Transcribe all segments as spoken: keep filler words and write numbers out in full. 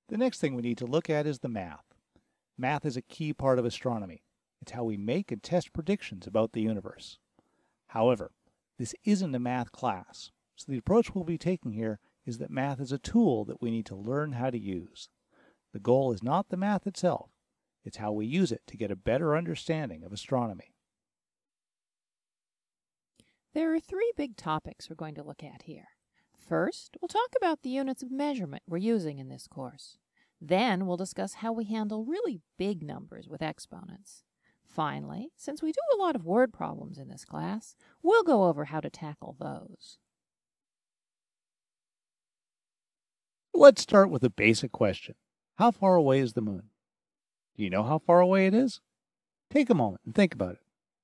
The next thing we need to look at is the math. Math is a key part of astronomy. It's how we make and test predictions about the universe. However, this isn't a math class, so the approach we'll be taking here is that math is a tool that we need to learn how to use. The goal is not the math itself, it's how we use it to get a better understanding of astronomy. There are three big topics we're going to look at here. First, we'll talk about the units of measurement we're using in this course. Then we'll discuss how we handle really big numbers with exponents. Finally, since we do a lot of word problems in this class, we'll go over how to tackle those. Let's start with a basic question. How far away is the moon? Do you know how far away it is? Take a moment and think about it.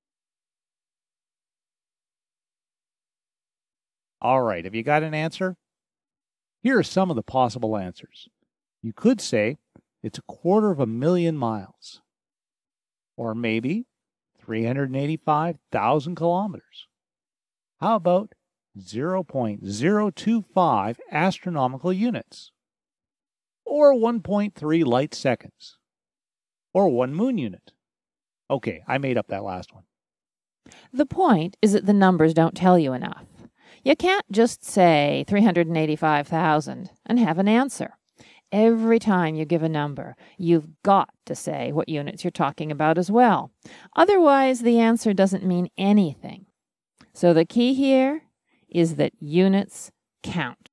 All right, have you got an answer? Here are some of the possible answers. You could say it's a quarter of a million miles. Or maybe three hundred eighty-five thousand kilometers. How about zero point zero two five astronomical units? Or one point three light seconds? Or one moon unit? Okay, I made up that last one. The point is that the numbers don't tell you enough. You can't just say three hundred eighty-five thousand and have an answer. Every time you give a number, you've got to say what units you're talking about as well. Otherwise, the answer doesn't mean anything. So the key here is that units count.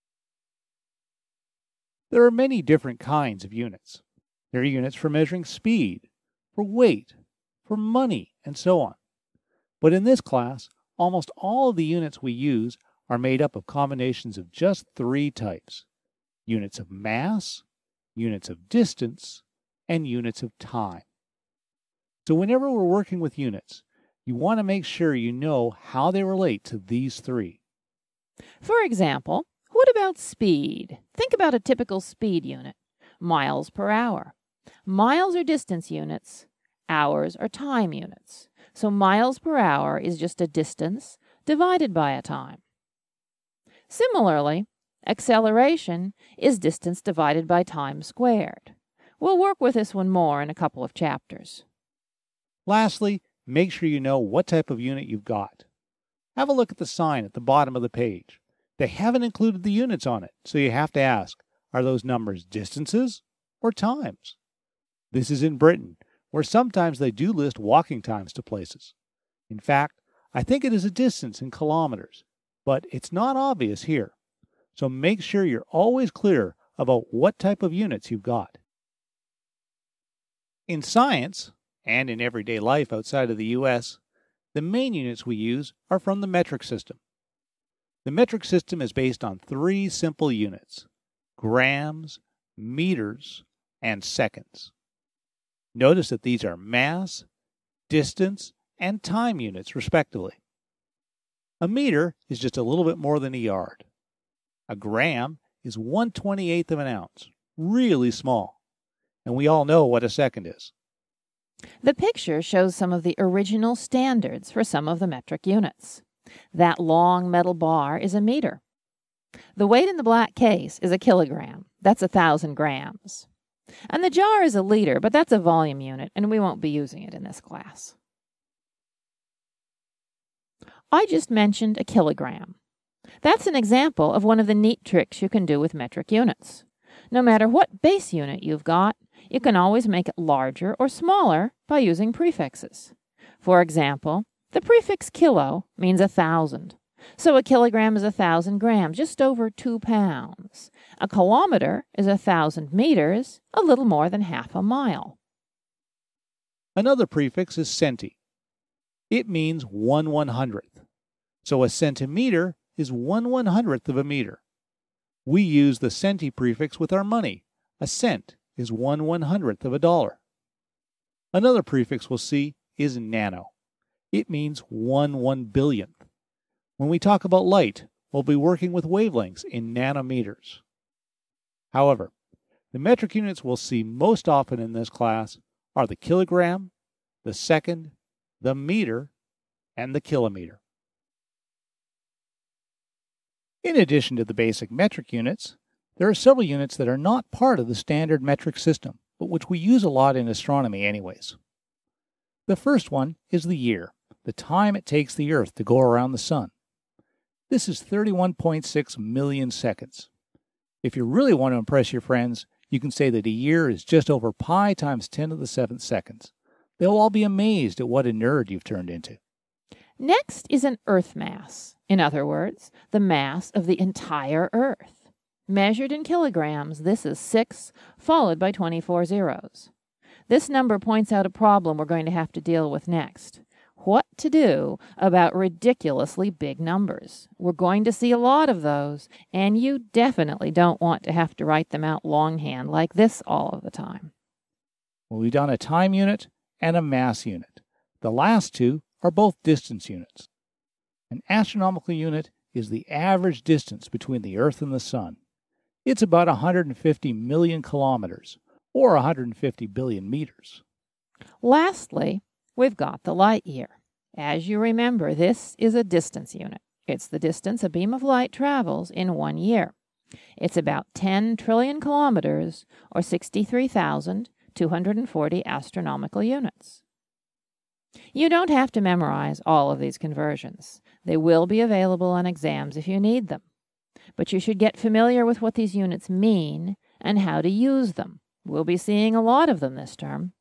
There are many different kinds of units. There are units for measuring speed, for weight, for money, and so on. But in this class, almost all of the units we use are made up of combinations of just three types: units of mass, units of distance, and units of time. So whenever we're working with units, you want to make sure you know how they relate to these three. For example, what about speed? Think about a typical speed unit. Miles per hour. Miles are distance units. Hours are time units. So miles per hour is just a distance divided by a time. Similarly, acceleration is distance divided by time squared. We'll work with this one more in a couple of chapters. Lastly, make sure you know what type of unit you've got. Have a look at the sign at the bottom of the page. They haven't included the units on it, so you have to ask, are those numbers distances or times? This is in Britain, where sometimes they do list walking times to places. In fact, I think it is a distance in kilometers, but it's not obvious here. So make sure you're always clear about what type of units you've got. In science, and in everyday life outside of the U S, the main units we use are from the metric system. The metric system is based on three simple units: grams, meters, and seconds. Notice that these are mass, distance, and time units, respectively. A meter is just a little bit more than a yard. A gram is one twenty-eighth of an ounce, really small. And we all know what a second is. The picture shows some of the original standards for some of the metric units. That long metal bar is a meter. The weight in the black case is a kilogram. That's a thousand grams. And the jar is a liter, but that's a volume unit, and we won't be using it in this class. I just mentioned a kilogram. That's an example of one of the neat tricks you can do with metric units. No matter what base unit you've got, you can always make it larger or smaller by using prefixes. For example, the prefix kilo means a thousand. So a kilogram is a thousand grams, just over two pounds. A kilometer is a thousand meters, a little more than half a mile. Another prefix is centi. It means one one hundredth. So a centimeter is one one hundredth of a meter. We use the centi prefix with our money. A cent is one one hundredth of a dollar. Another prefix we'll see is nano. It means one one billionth. When we talk about light, we'll be working with wavelengths in nanometers. However, the metric units we'll see most often in this class are the kilogram, the second, the meter, and the kilometer. In addition to the basic metric units, There are several units that are not part of the standard metric system, but which we use a lot in astronomy anyways. The first one is the year, the time it takes the Earth to go around the Sun. This is thirty-one point six million seconds. If you really want to impress your friends, you can say that a year is just over pi times ten to the seventh seconds. They'll all be amazed at what a nerd you've turned into. Next is an Earth mass. In other words, the mass of the entire Earth. Measured in kilograms, this is six, followed by twenty-four zeros. This number points out a problem we're going to have to deal with next. What to do about ridiculously big numbers? We're going to see a lot of those, and you definitely don't want to have to write them out longhand like this all of the time. Well, we've done a time unit and a mass unit. The last two are both distance units. An astronomical unit is the average distance between the Earth and the Sun. It's about one hundred fifty million kilometers, or one hundred fifty billion meters. Lastly, we've got the light year. As you remember, this is a distance unit. It's the distance a beam of light travels in one year. It's about ten trillion kilometers, or sixty-three thousand two hundred forty astronomical units. You don't have to memorize all of these conversions. They will be available on exams if you need them. But you should get familiar with what these units mean and how to use them. We'll be seeing a lot of them this term.